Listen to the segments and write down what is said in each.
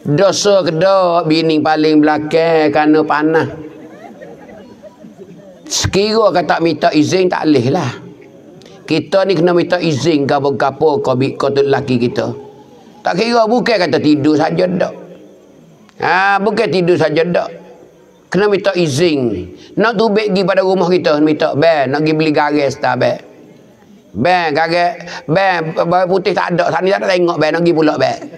Dosa kedua bini paling belakang kerana panah. Sekira kata minta izin tak boleh lah. Kita ni kena minta izin ke apa kau tu lelaki kita. Tak kira bukan kata tidur saja dak. Bukan tidur saja dak. Kena minta izin. Nak tubik pergi pada rumah kita minta nak pergi beli garis tak garis putih tak ada. Sana tak ada tengok nak pergi pula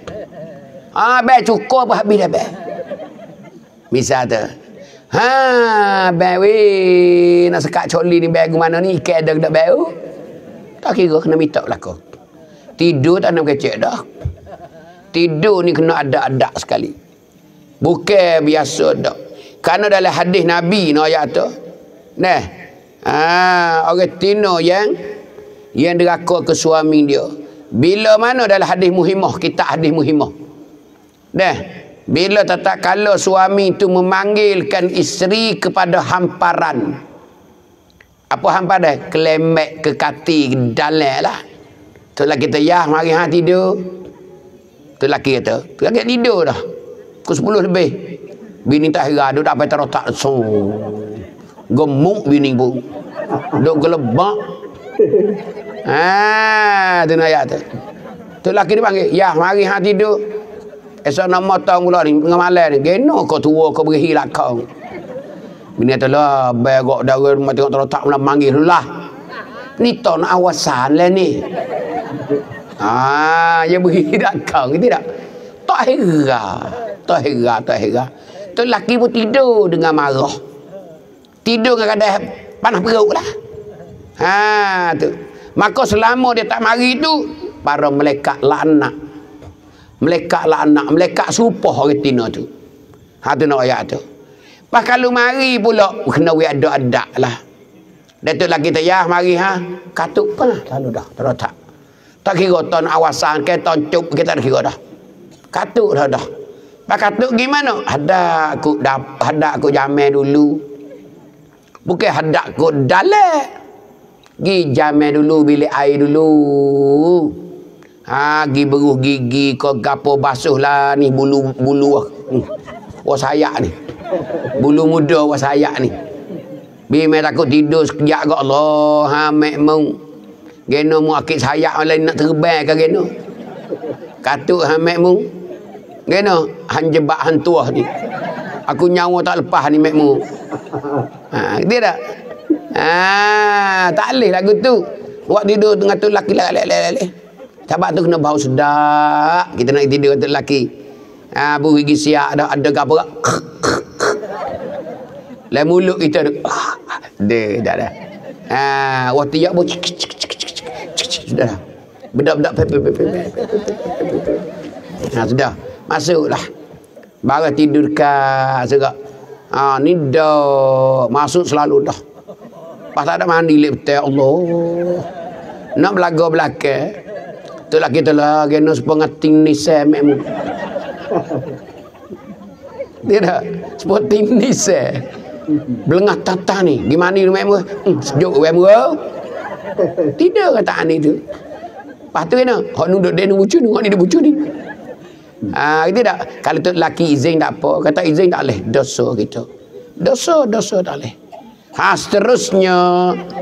cukup apa habis dah misal tu. Weh nak sekat coli ni beg mana ni ikan ada dak bau. Tak kira kena minta belaka. Tidur tak nak kecek dah. Tidur ni kena ada adat sekali. Bukan biasa dak. Kerana dalam hadis Nabi no ayat tu. Orang tino yang deraka ke suami dia. Bila mana dalam hadis muhimah, kita hadis muhimah. Bila tak kala suami itu memanggilkan isteri kepada hamparan. Apa hamparan? Kelemek ke kati dalam lah. Tu lah kita mari tidur. Tu laki kata, tu laki tidur dah. Pukul 10 lebih. Bini tak heran, duduk dapat terotak. Gemuk bini pun. Duduk gelebak. Tu nak ayat tu. Tu laki dia panggil, mari tidur. Esok nak motong pula ni, tengah malam ni. Geno kau tua, kau berhi lah kau. Bini kata lah, begok darah rumah tengok terotak nak manggil lah. Ni tau nak awasan lah ni. Dia berhi lah kau, gitu tak? Tak heran. Tu laki pun tidur dengan marah. Tidur dengan kadang panas perut lah. Tu. Maka selama dia tak mari tu, para malaikat laknat. Malaikat supah orang tina tu. Tu nak ayat tu. Pas kalau mari pula kena ada adat lah. Datuk laki kita mari katuk pun lalu dah terotak. Tak kira ton awasan ke ton cup kita tak kira dah. Katuk dah. Pak katuk gimana? Hadak aku jamin dulu. Bukan hadak aku dalek. Gi jamin dulu bilik air dulu. Gi beruh gigi kau gapo basuh lah ni bulu wasayak ni. Bulu muda wasayak ni. Bime takut tidur sekejap ke Allah. Mek mau. Geno mu akik sayak lain nak terbang ke geno. Katuk mek mu. Geno hanjebak hantuah ni. Aku nyawa tak lepas ni mek mu. Dia tak? Tak boleh lagu tu. Buat tidur tengah tu laki lelek. Sebab tu kena bau sedap. Kita nak tidur untuk lelaki. Bu gigi siap dah ada gapo. Lai mulut kita tu. Dah. Waktu yak bu sudah. Bedak-bedak sudah. Masuklah. Baru tidur kat segak. Ni dah masuk selalu dah. Pas tak ada mandi lep teh Allah. Nak belaga belakang. Tu lah kita lah kena sepengating ni sememu. Tidak, sepengating ni se. Belengah tata ni. Gimana ni memu? Sejuk memu. Tidak kata ni tu. Lepas tu kena. Hak nunduk dia nunggu bucu ni. Hak ni dia bucu ni. Tidak. Kalau tu laki izin tak apa. Kata izin tak boleh. Dosa kita. Dosa tak boleh. Seterusnya